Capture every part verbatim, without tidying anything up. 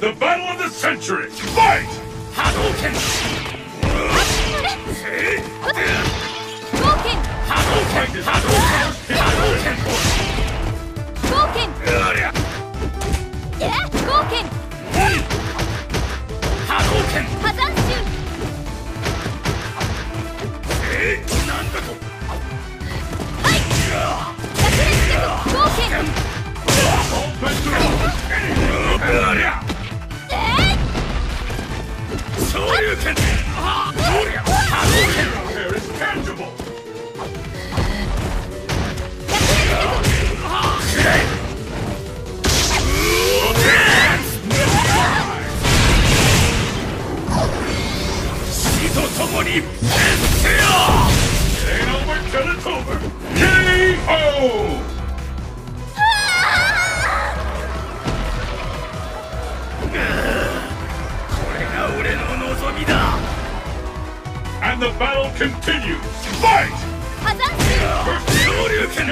the battle of the century! Fight! Hadouken! Hadouken! Hadouken! Hadouken! Hadouken! Hadouken! Hadouken! Hadouken! 破山衆えー、なんだとはい百裂脚合剣 Shoryuken! Hadouken! There is tangible! 死と共に決せよ Ain't over till it's over! K O! これが俺の望みだ And the battle continues! Fight! 破山衆 Shoryuken!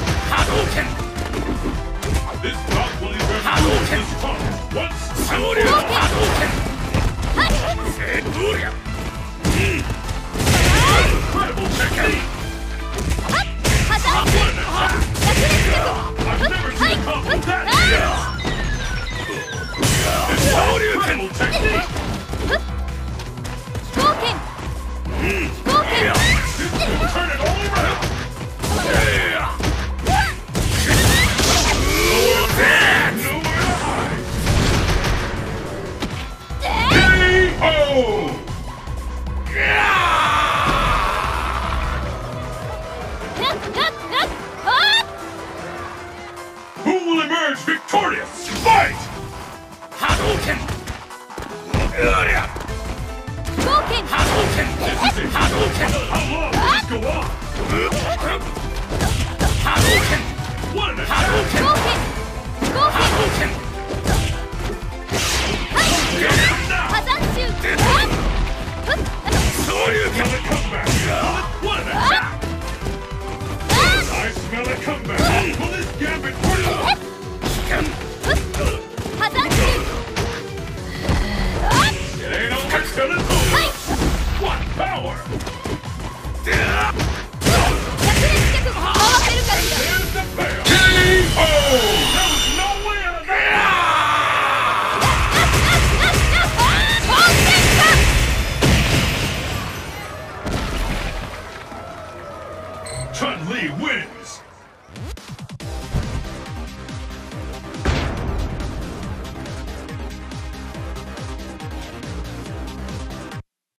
Hadouken! This bout will eventually Hadouken! be strong once Shoryuken!